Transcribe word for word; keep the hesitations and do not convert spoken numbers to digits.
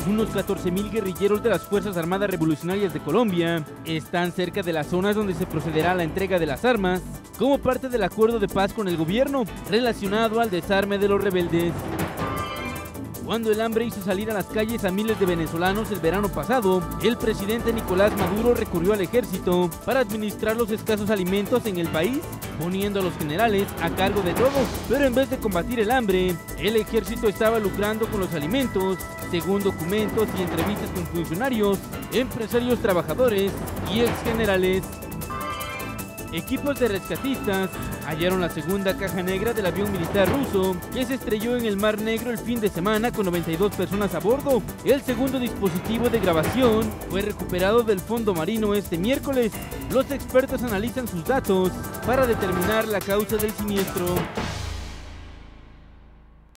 Unos catorce mil guerrilleros de las Fuerzas Armadas Revolucionarias de Colombia están cerca de las zonas donde se procederá a la entrega de las armas como parte del acuerdo de paz con el gobierno relacionado al desarme de los rebeldes. Cuando el hambre hizo salir a las calles a miles de venezolanos el verano pasado, el presidente Nicolás Maduro recurrió al ejército para administrar los escasos alimentos en el país, poniendo a los generales a cargo de todo. Pero en vez de combatir el hambre, el ejército estaba lucrando con los alimentos, según documentos y entrevistas con funcionarios, empresarios, trabajadores y exgenerales. Equipos de rescatistas hallaron la segunda caja negra del avión militar ruso que se estrelló en el Mar Negro el fin de semana con noventa y dos personas a bordo. El segundo dispositivo de grabación fue recuperado del fondo marino este miércoles. Los expertos analizan sus datos para determinar la causa del siniestro.